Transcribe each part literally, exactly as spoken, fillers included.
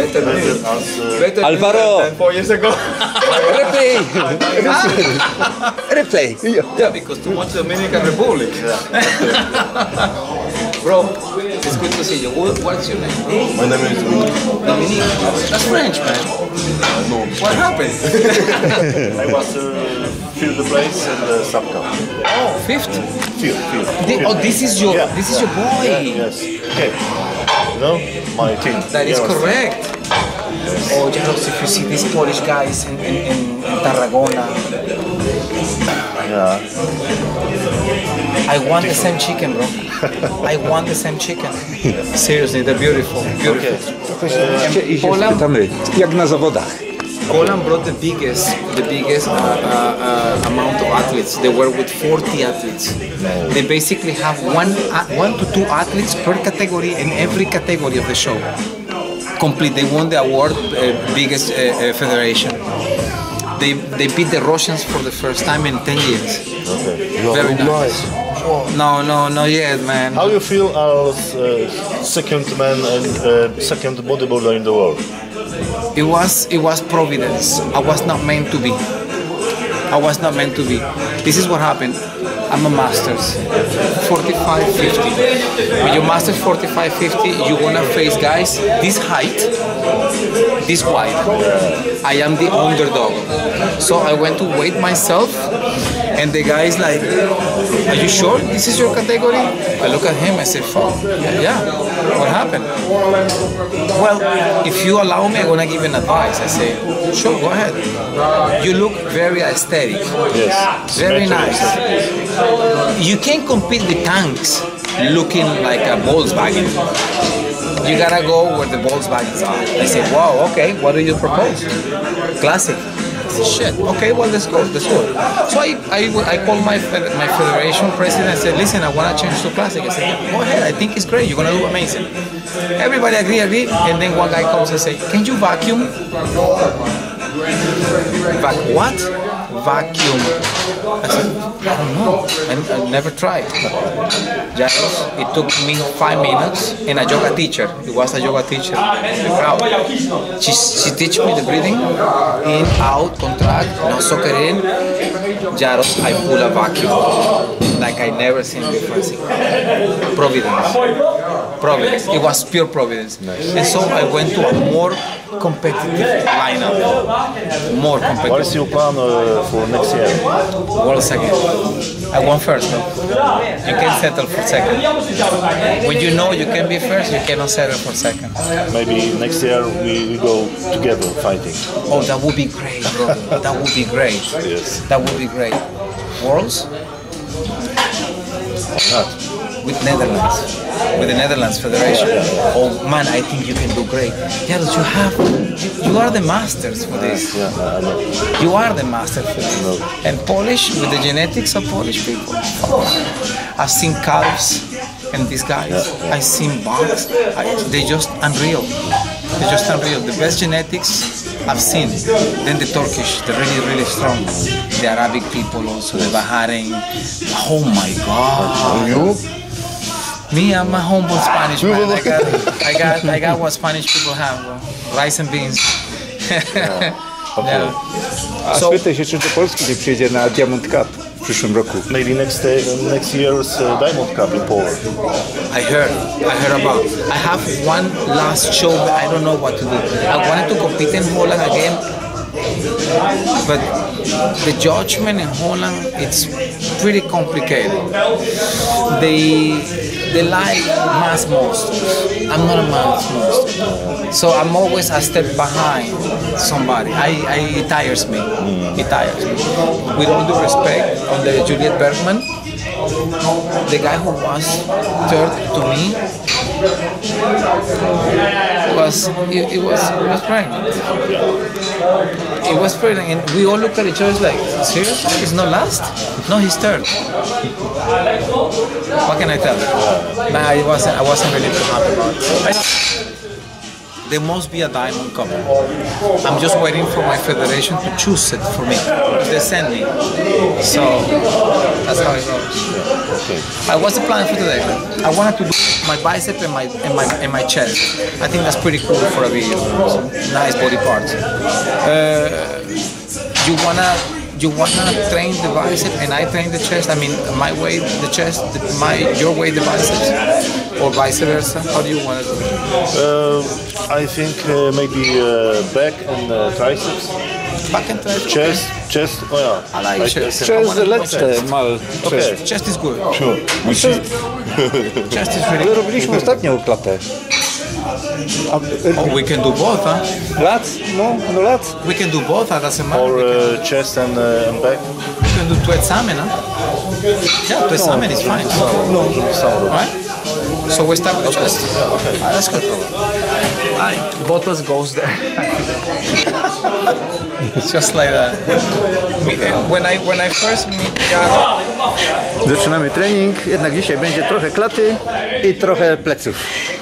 better than Better this. as uh, Better Alvaro. than four years ago. Replay! Replay! Yeah, because too much Dominican Republic. Bro, it's good to see you. What- What's your name? my name is Dominique. Dominique. That's French, man. No, What happened? I was uh, fill the place and uh, subcap. Oh, fifth. Fill, fill. Thi- Oh, this is your, Yeah, this is yeah, your boy. Yeah, yes. Okay. You know, my team. That is Yes. correct. Oh, Jaros, if you see these Polish guys in, in, in, in Tarragona, Yeah. I want the same chicken, bro. I want the same chicken. Seriously, they're beautiful. Beautiful. Okay. I się Poland, spytamy, jak na zawodach. Poland brought the biggest, the biggest uh, uh, uh, amount of athletes. They were with forty athletes. They basically have one, uh, one to two athletes per category in every category of the show. Complete. They won the award, uh, biggest uh, uh, federation. They they beat the Russians for the first time in ten years. Okay. You are Very very nice. No, no, not yet, man. How you feel as uh, second man and uh, second bodybuilder in the world? It was it was providence. I was not meant to be. I was not meant to be. This is what happened. I'm a master's, forty-five fifty. When you master forty-five fifty, you're gonna face guys this height, this wide. I am the underdog. So I went to weigh myself, and the guy is like, "Are you sure this is your category?" I look at him, I said, "Fuck, yeah, what happened?" Well, if you allow me, I'm gonna give you an advice. I say, "Sure, go ahead. You look very aesthetic, Yes. very Mentally. nice. You can't compete with tanks looking like a Volkswagen. You gotta go where the Volkswagens are." I said, "Wow, okay, what do you propose?" "Classic." I said, "Shit, okay, well, let's go, let's go." So I, I, I called my fed- my federation president and said, "Listen, I wanna change to classic." I said, "Yeah, go ahead, I think it's great, you're gonna do amazing." Everybody agree, agree, and then one guy comes and say, "Can you vacuum?" Vac what? Vacuum. I said, "I don't know. I, I never tried." Just, it took me five minutes and a yoga teacher. It was a yoga teacher in the crowd. She, she teach me the breathing, in, out, contract, now soak it in. Jaros, I pull a vacuum like I never seen before. I said, Providence. Providence. It was pure providence. Nice. And so I went to a more competitive lineup. More competitive. What is your plan uh, for next year? World second. I won first, no? You can settle for second. When you know you can be first, you cannot settle for second. Maybe next year we, we go together fighting. Oh, that would be great, bro. That would be great. Yes. That would be great. Worlds? Not. With Netherlands. With the Netherlands Federation. Oh man, I think you can do great. Yeah, you have, you, you are the masters for this. Yeah, I know. You are the master for this. No. And Polish, with the genetics of Polish people. I've seen calves and these guys. Yeah. I've seen bugs. I, they're just unreal. They're just unreal. The best genetics I've seen. Then the Turkish, they're really, really strong. The Arabic people also, the Bahrain. Oh my God. You? Me, I'm a humble Spanish man. I got, I got, I got what Spanish people have, bro. Rice and beans. Okay. A So- spytaj się, czy do Polski nie przyjedzie na Diamond Cup w przyszłym roku. Maybe next day, next year's uh, Diamond Cup in Poland. I heard, I heard about. I have one last show, but I don't know what to do. I wanted to compete in Holland again, but the judgment in Holland, it's pretty complicated. They they like mass monsters. I'm not a mass monster, so I'm always a step behind somebody. I, I it tires me. It tires me. With all due respect, on the Juliet Bergman, the guy who was third to me was it, it was it was pregnant. It was pregnant, and we all look at each other like, seriously, he's not last? No, he's third. What can I tell you? Nah, I wasn't I wasn't really too happy about it. I, there must be a diamond coming. I'm just waiting for my federation to choose it for me. They send me. So that's how it goes. Okay. I what's the plan for today? I wanted to do my bicep and my and my and my chest. I think that's pretty cool for a video. Nice body parts. Uh, you wanna you wanna train the bicep and I train the chest. I mean, my way the chest, my your way the biceps, or vice versa. How do you wanna do it? Uh, I think uh, maybe uh, back and uh, triceps. Back and triceps. Chest, chest, oh yeah. I like chest. I Przez wanna do lecce chest. mal. Okay. Chest is good. Sure. We see. Chest is really Ale good. robiliśmy ostatnio klatę. A, Oh, we can do both, huh? lat? No, no lat. We can do both, huh? Doesn't matter. Or We can, uh, chest and, uh, and back. we can do two examen, huh? Yeah, two examen is fine. No, żeby sam robić. Right? So we start with the chest. Ah, that's good. Right. Botas goes there. Just like that. When I when I first meet Jaro, Zaczynamy trening, jednak dzisiaj będzie trochę klaty i trochę pleców.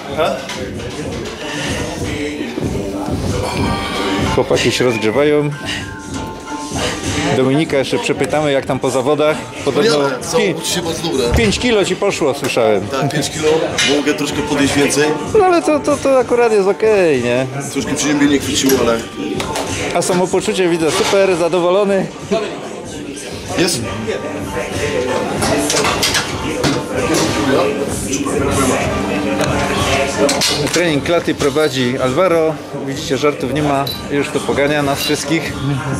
Chłopaki się rozgrzewają. Dominika jeszcze przepytamy, jak tam po zawodach. Podobno Co, dzisiaj mocno dobre. pięć kilo ci poszło, słyszałem. Tak, pięć kilo, mogę troszkę podejść więcej. No ale to, to, to akurat jest okej, nie? Troszkę przyziemienie chwyciło, ale A samopoczucie widzę super, zadowolony. jest. Trening klaty prowadzi Alvaro. Widzicie, żartów nie ma, już to pogania nas wszystkich.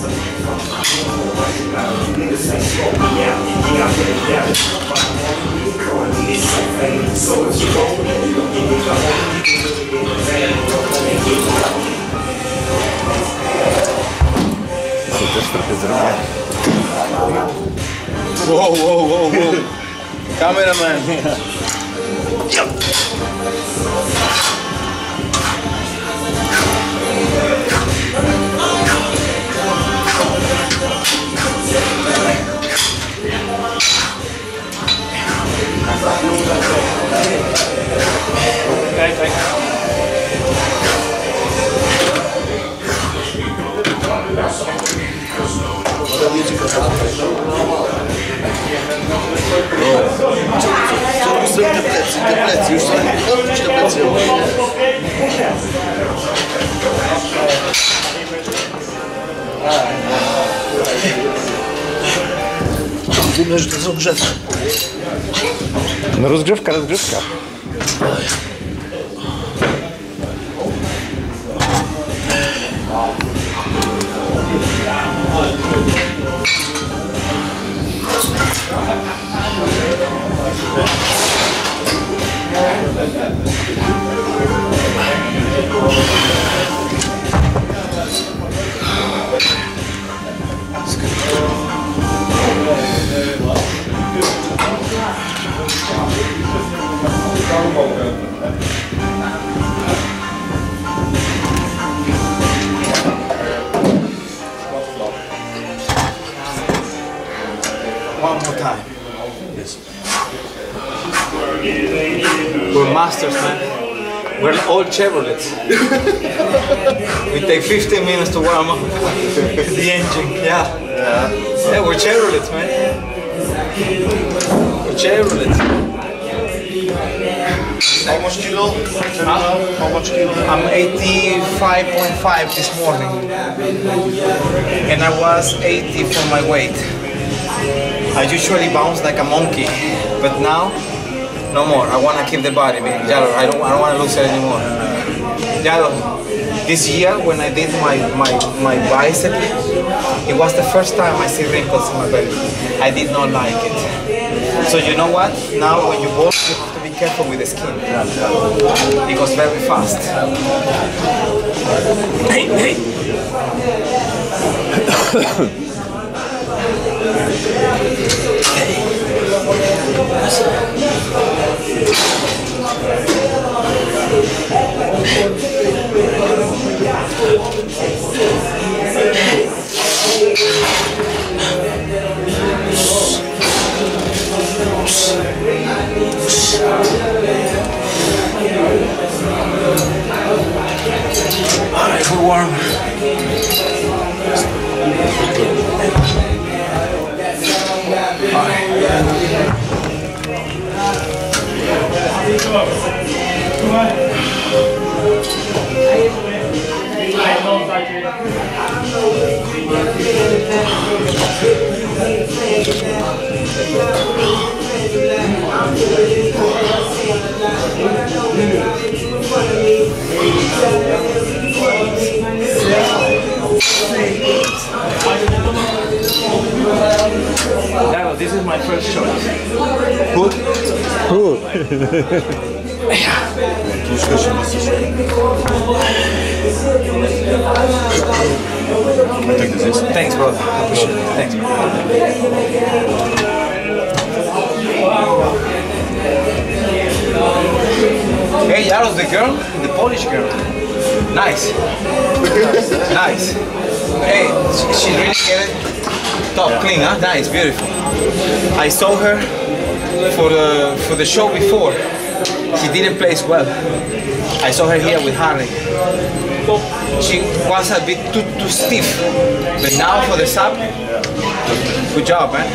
To też trochę zrobię. Wow, wow, wow, wow. Cameraman. Co robisz sobie te plecy, te plecy, już sobie odpuść te plecy. Dumne, że to jest rozgrzewka. No rozgrzewka, rozgrzewka. one more time. We're masters, man. We're all Chevrolets. We take fifteen minutes to warm up the engine. Yeah. Yeah, yeah we're Chevrolets, man. We're Chevrolets. How much kilo? How much kilo? I'm eighty-five point five this morning. And I was eighty for my weight. I usually bounce like a monkey, but now, no more. I want to keep the body, man. Jaro, I don't, I don't want to lose it anymore. Jaro, this year when I did my, my, my bicep, it was the first time I see wrinkles in my belly. I did not like it. So you know what? Now when you bowl, you have to be careful with the skin. It goes very fast. Hey, hey. Alright, we're warm. Alright. Dago, this is my first shot. Good. Thanks, brother. Appreciate it. Thanks, Hey, Yaros, the girl, the Polish girl. Nice. Nice. Hey, she, she really get it. Top, clean, huh? Nice, beautiful. I saw her for the for the show before. She didn't place well. I saw her here with Harley. She was a bit too too stiff, but now for the sub, good job, man.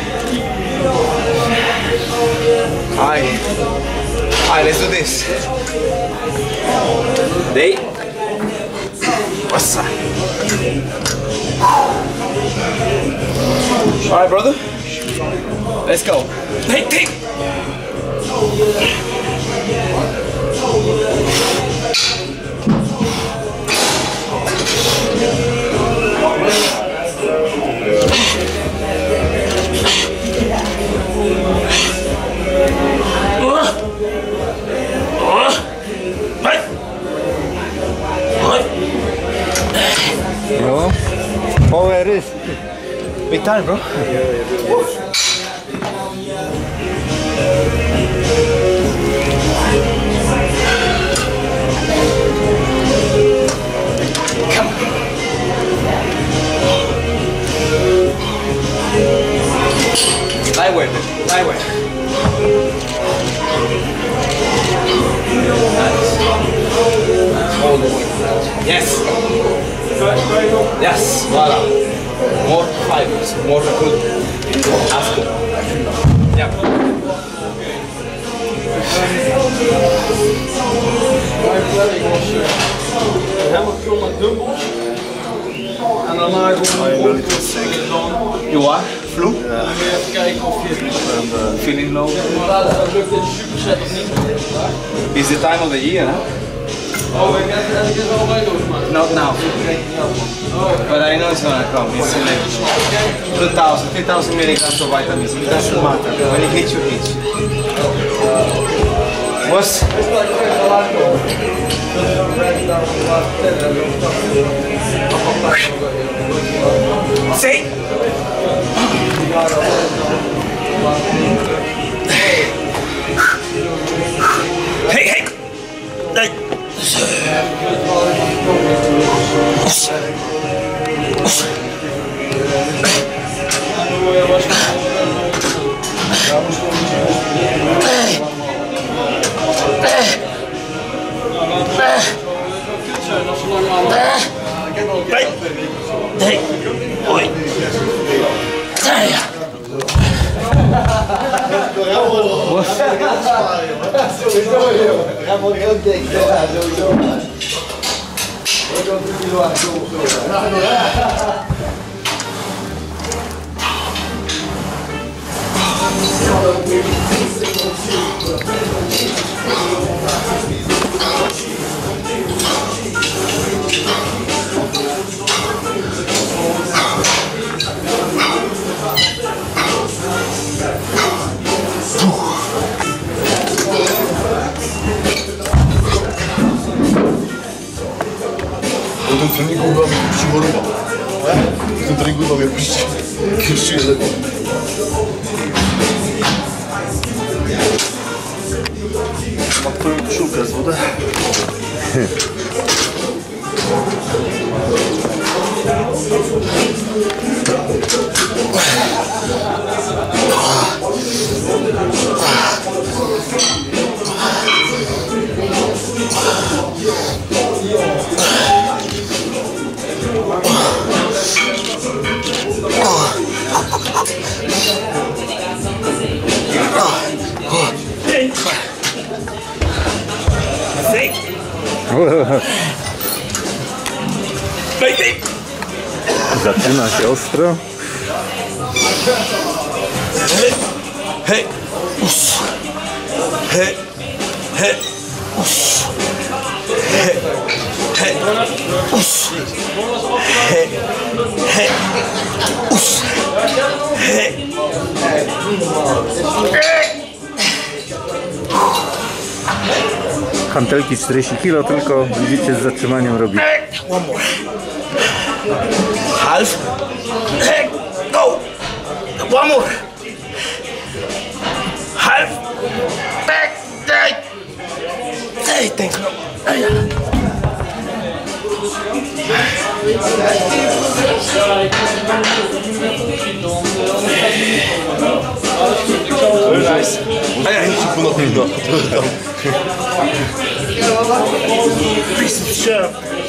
Alright, alright, let's do this. Day. What's up? Alright, brother. Let's go. Hey, take. No. Power is. Big time, bro. Come on. Lightweight, lightweight. Nice. All the way. Yes. Yes, voila. More fibers, more good. That's good. Yeah. En daarna gewoon op You what? Flu? even kijken of je Feeling low? dat lukt in de superset of niet. It's the time of the year, huh? Oh, ik heb het al meegemaakt. Not now. But I know it's gonna come. It's in like two thousand, three thousand milligrams of vitamins. It doesn't matter. When it hits you, it hits you. What's... Say! Hey, hey! Hey! Nee, hoi. Nee. Ramon heel dik, ja, sowieso. Ik ook een kilo aan Ten trening był dla mnie przygotował. Ten trening był dla mnie przygotował. Mam twoją koszulkę z wodę. Zaczyna się ostro. Hej! Usz! Hej! Hej! Usz! Hej! Hej! Usz! Hej! Hej! Usz! Hej! Hantelki czterdzieści kilo, tylko widzicie z zatrzymaniem robi. One more. Half. Hey, go. One more. Half. Back. Hey. Hey, thanks. Hey. Very nice. Hey, Piece of shit.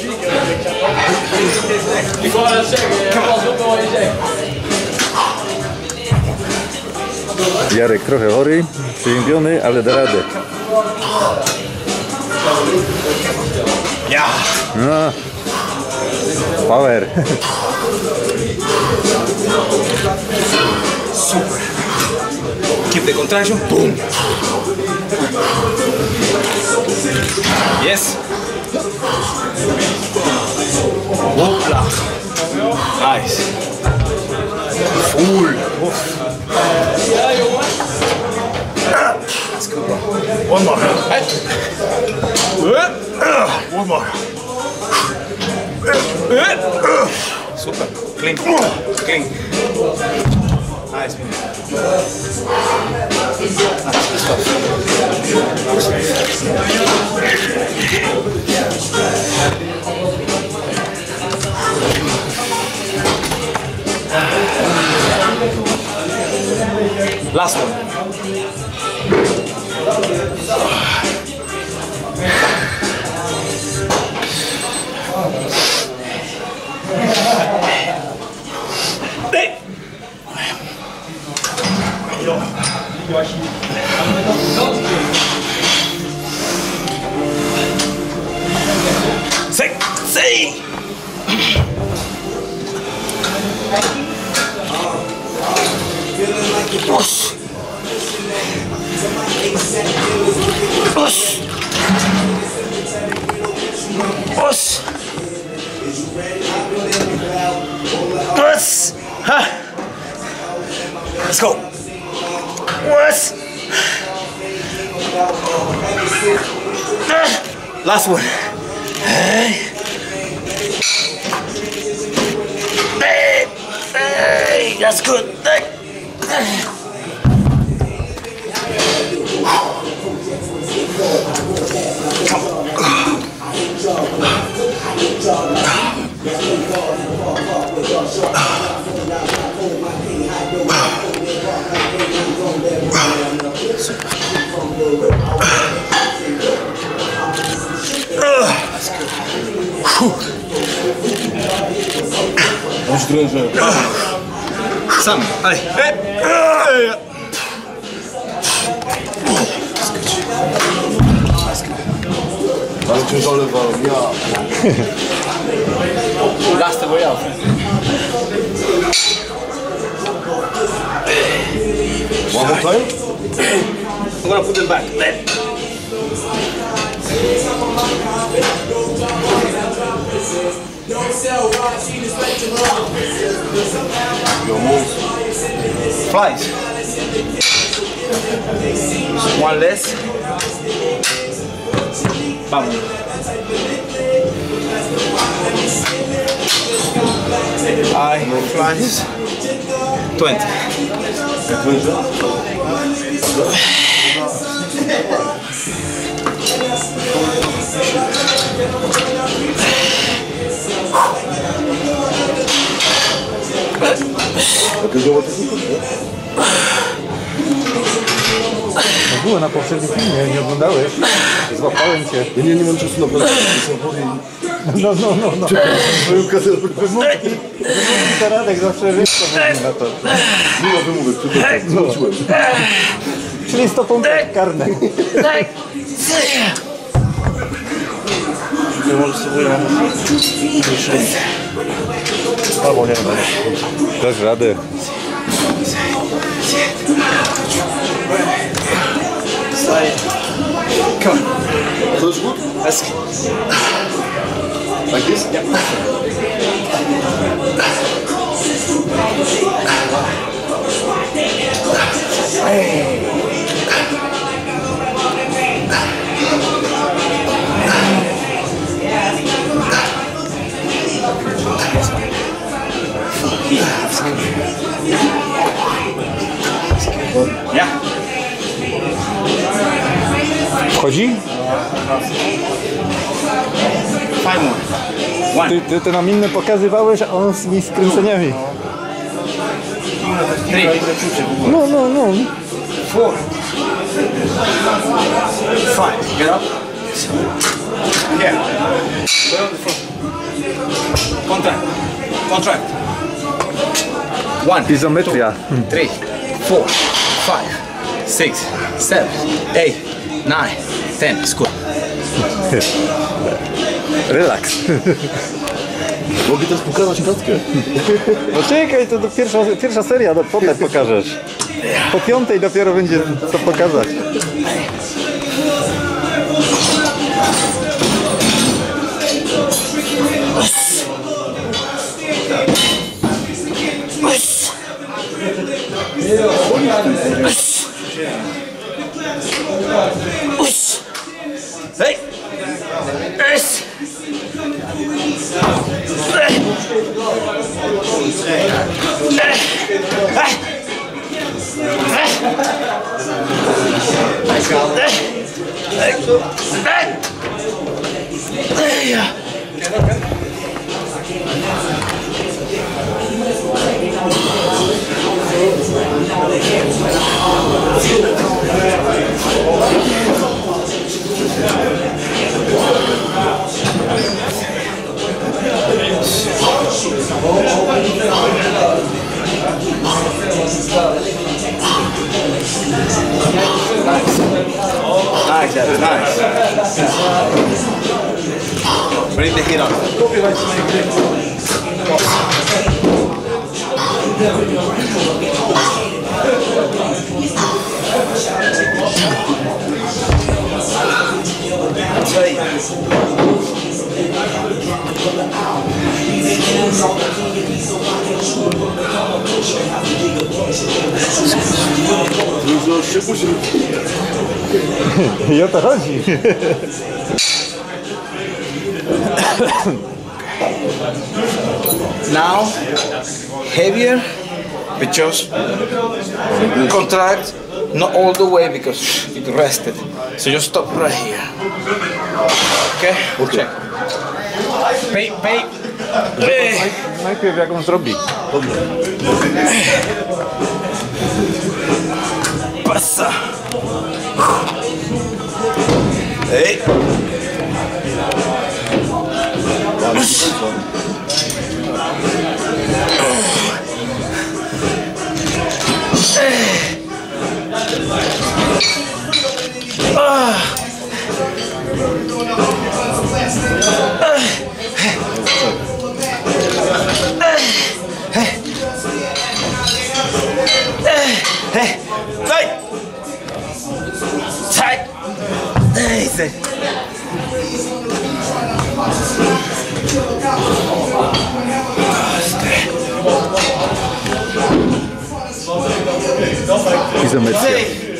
Jarek trochę chory, przeziębiony, ale da radę. Yeah. No. Power. Super. Keep the contraction. Boom. Yes. Whoopla. Nice. Full. Let's go. One more. One more. Super. Clean. Clean. Nice. Nice stuff. Last one. Hey. Say, say. Push. Push. Push. Push. Huh. Let's go. What? Last one. Hey. Hey. Hey. That's good. Hey. Już drężę. Sam. Allez. Ale ciężale walą. Ja. Last the way out. One more time? I'm gonna put them back. Your move. Flies. One less. Bam. I flies. Twenty. To było na poprzednim filmie, nie oglądałeś? Złapałem cię. Ja nie, nie mam czasu na pracę. No, no, no, no. Moją kasę Wymówki, Radek zawsze wiesz, co mówi na to. nie ma wymówek, przepraszam, zobaczyłem. Czyli sto punktów karne. Nie możesz sobie albo nie wiem. Dasz radę. Come on. To już good? Let's Like this? yeah. Yeah. Wchodzi? Five more. One. Ty, ty to nam inne pokazywałeś, a on z mi skręceniami. Three. No, no, no. Four. Five. Get up. Yeah. Go on the front. Contract. Contract. One. Izometria. Three, four, five, six, seven, eight, nine, ten. Squat. Relaks. Mogę też pokazać klatkę? No czekaj, to do pierwsza, pierwsza seria, no potem pokażesz. Po piątej dopiero będzie co pokazać. Hey. Yes. Nice, that's nice. Bring the heat on. Już się musi. I o to chodzi. Now, heavier, but just contract, not all the way because it rested. So just stop right here. Okay? Okay. Check. Pay, pay. Hey. Najpierw jak on zrobi. Passa. Hey. Hey, tight, tight. Easy. Izometria.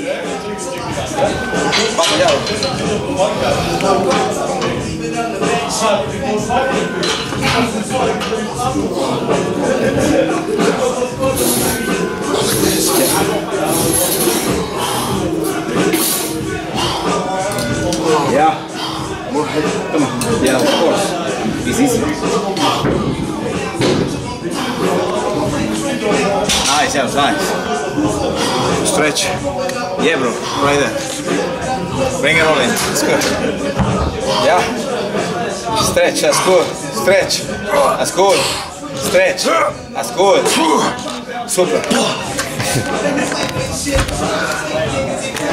Yeah. More head. Come on. Yeah, of course. It's easy. Nice, that was nice. Stretch. Yeah, bro. Right there. Bring it all in. That's good. Yeah. Stretch. That's good. Stretch. That's good. Stretch. That's good. Super.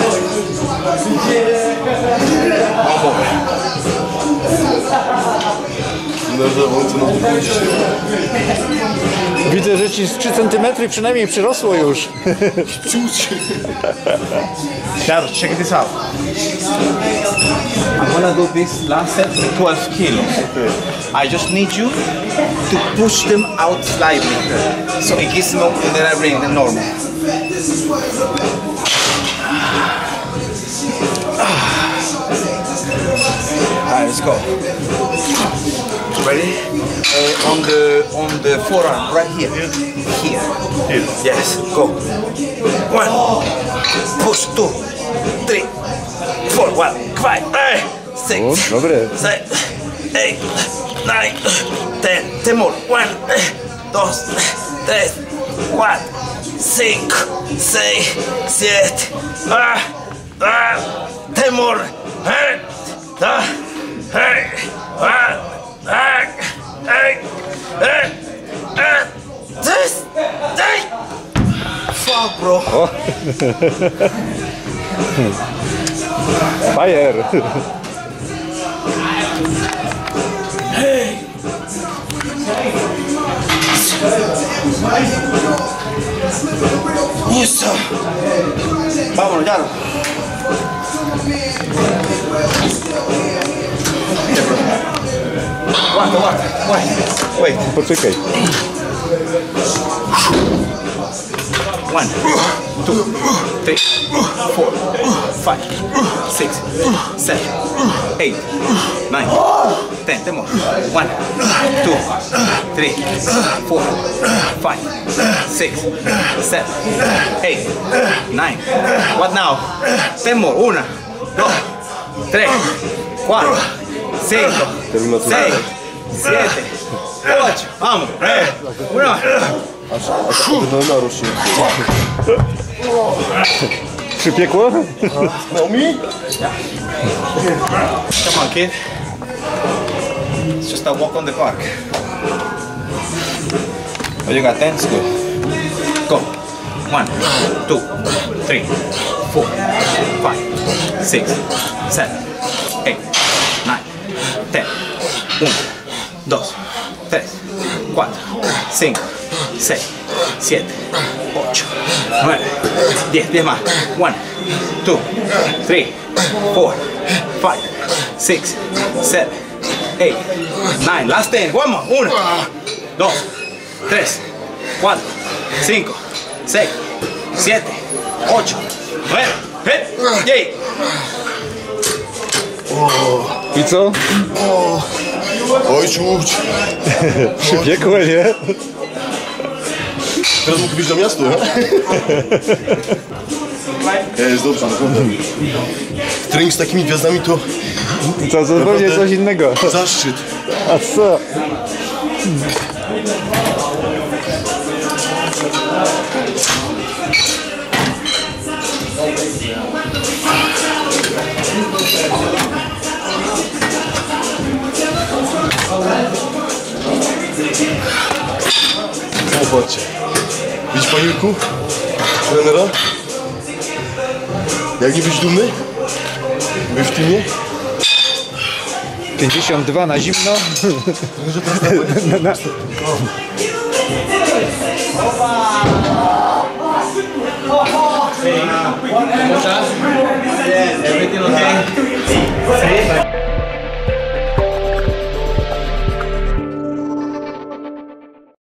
Widzę, że ci z trzy centymetry przynajmniej przyrosło już. Carlos, check this out. I'm gonna do this last set with twelve kilos. I just need you to push them out slightly, so it gives more than I bring than normal. Alright, let's go. Ready? Uh, on the on the forearm, right here. Here. Here. Yes. Go. One. Push. Two. Three. Four. One. Five. Eight. Six. O, dobre. Seven. Eight. Nine. Ten. Ten more. One. Dos. Tres. Cuatro. Cinco. Seis. Siete. Ah. Ah. Ten more. Eight. Ah. Hey. Ah. Ah. Hey. Hey. Ah. This. This. Fuck, bro. O. Fire. Hey. Eso. Vámonos, ya. Aguanta, aguanta. Wait. Wait. Poczekaj. One, two, three, four, five, six, seven, eight, nine, ten. Ten more. One, two, three, four, five, six, seven, eight, nine. What now? Ten more. Una, dos, tres, cuatro, cinco, seis, siete, ocho. Vamos. Una. Adrenalina rośnie. Przypiekło? No mi? Come on, kid. It's just a walk on the park. Oh, you got ten? It's good. Go. One, two, three, four, five, six, seven, eight, nine, ten. Uno, dos, tres, cuatro, cinco, seis, siete, ocho, nueve, diez. Diez más. One, two, three, four, five, six, seven, eight, nine. Last ten. One more. Uno, dos, tres, cuatro, cinco, seis, siete, ocho, nueve, diez. I co? Oj, czuć. Przypiekło, nie? Teraz mógł być na miasto, nie? Nie, jest dobrze, naprawdę. Trening z takimi gwiazdami to To zupełnie coś innego. zaszczyt. A co? Zobaczcie. Widzisz, panie Jurku? Trenera? Jak nie być dumny? Być w teamie? pięćdziesiąt dwa na zimno. na, na. Everything okay?